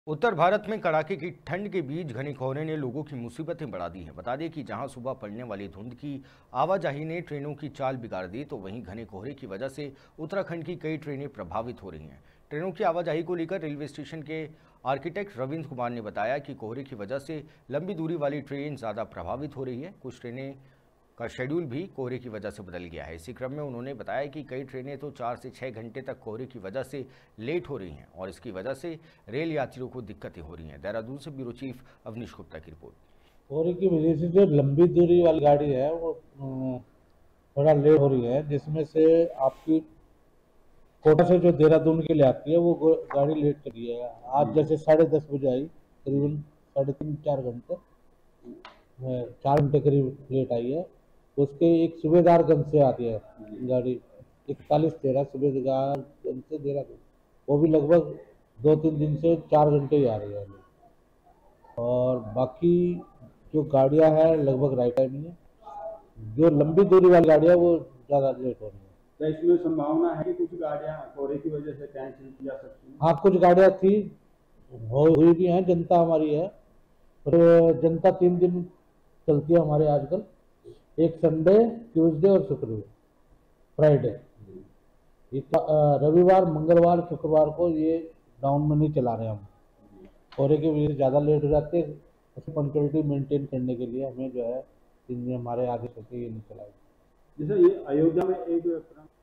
उत्तर भारत में कड़ाके की ठंड के बीच घने कोहरे ने लोगों की मुसीबतें बढ़ा दी हैं। बता दें कि जहां सुबह पड़ने वाली धुंध की आवाजाही ने ट्रेनों की चाल बिगाड़ दी, तो वहीं घने कोहरे की वजह से उत्तराखंड की कई ट्रेनें प्रभावित हो रही हैं। ट्रेनों की आवाजाही को लेकर रेलवे स्टेशन के आर्किटेक्ट रविंद्र कुमार ने बताया कि कोहरे की वजह से लंबी दूरी वाली ट्रेन ज़्यादा प्रभावित हो रही है। कुछ ट्रेनें का शेड्यूल भी कोहरे की वजह से बदल गया है। इसी क्रम में उन्होंने बताया कि कई ट्रेनें तो 4 से 6 घंटे तक कोहरे की वजह से लेट हो रही हैं और इसकी वजह से रेल यात्रियों को दिक्कतें हो रही हैं। देहरादून से ब्यूरो चीफ अवनीश गुप्ता की रिपोर्ट। कोहरे की वजह से जो लंबी दूरी वाली गाड़ी है वो थोड़ा लेट हो रही है, जिसमें से आपकी कोटा से जो देहरादून के लिए आती है वो गाड़ी लेट चली है। आज जैसे 10:30 बजे आई, करीबन 3.5-4 घंटे 4 घंटे करीब लेट आई है। उसके एक सूबेदारगंज से आती है गाड़ी 4113 सूबेदारगंज से देहरादून, वो भी लगभग 2-3 दिन से 4 घंटे ही आ रही है। और बाकी जो गाड़ियां हैं लगभग राइट टाइम ही है। जो लंबी दूरी वाली गाड़ियां वो ज़्यादा लेट हो रही है। तो इसमें संभावना है कि कुछ गाड़ियां कोहरे की वजह से कैंसिल की जा सकती हैं। हाँ, कुछ गाड़ियां थी, हुई भी हैं। जनता हमारी है, पर जनता 3 दिन चलती है हमारे आजकल, एक संडे, ट्यूसडे और शुक्रवार, फ्राइडे। रविवार, मंगलवार, शुक्रवार को ये डाउन में नहीं चला रहे हम। कोहरे की वजह से ज़्यादा लेट हो जाते हैं। उसे पंक्चुअलिटी मेंटेन करने के लिए हमें जो है 3 दिन हमारे आगे चलते ये नहीं चलाए। जैसे ये अयोध्या में एक